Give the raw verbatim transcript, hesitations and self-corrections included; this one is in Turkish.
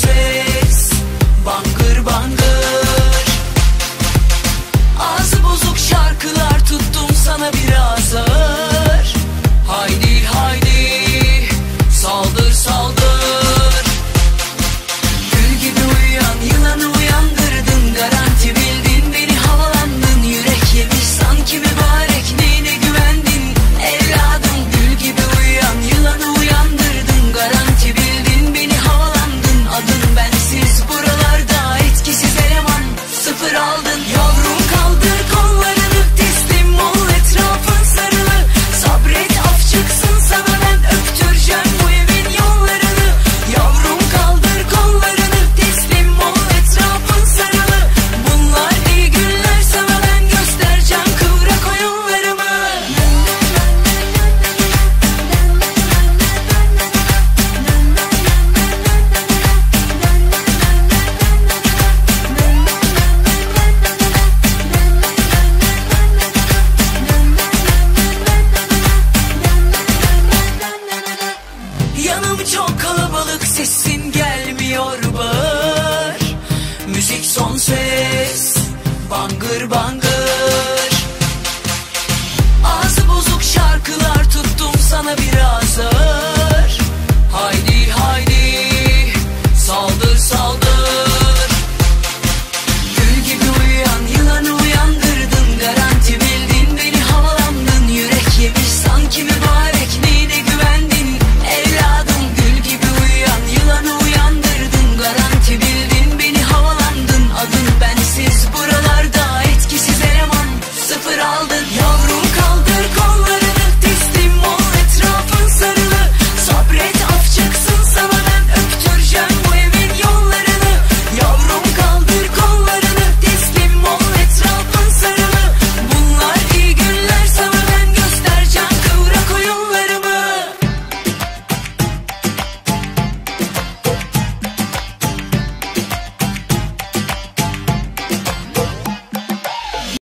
ses, bangır bangır. Ağzı bozuk şarkılar tuttum sana biraz ağır. Haydi haydi saldır saldır. Gül gibi uyuyan yılanı uyandırdın, garanti bildin beni havalandın. Yürek yemiş sanki mübarek, neyine güvendin evladım. Gül gibi uyuyan yılanı uyandırdın, garanti bildin beni havalandın. Adın bensiz buralarda etkisiz eleman, sıfır aldın. Yavrum kaldır kollarını, teslim ol etrafın sarılı. Sabret af çıksın sana, ben öptüreceğim bu evin yollarını. Yavrum kaldır kollarını, teslim ol etrafın sarılı. Bunlar iyi günler sana, ben göstereceğim kıvrak oyunlarımı. Yanım çok kalabalık, sesin gelmiyor bağır. Müzik son ses, bangır bangır.